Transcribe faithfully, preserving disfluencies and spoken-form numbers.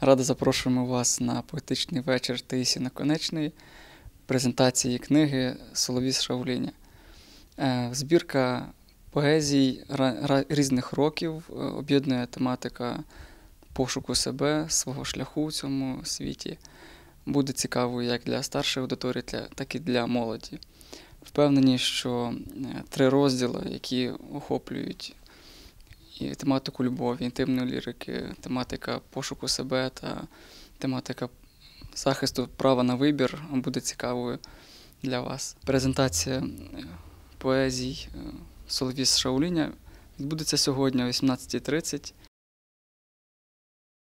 Радо запрошуємо вас на поетичний вечір Таїсії Наконечної, презентації книги «Соловій з Шаоліня». Збірка поезій різних років, об'єднує тематика пошуку себе, свого шляху в цьому світі. Буде цікавою як для старшої аудиторії, так і для молоді. Впевнені, що три розділи, які охоплюють і тематику любові, інтимної лірики, тематика пошуку себе та тематика захисту права на вибір, буде цікавою для вас. Презентація поезій «Соловій з Шаоліня» відбудеться сьогодні о вісімнадцятій тридцять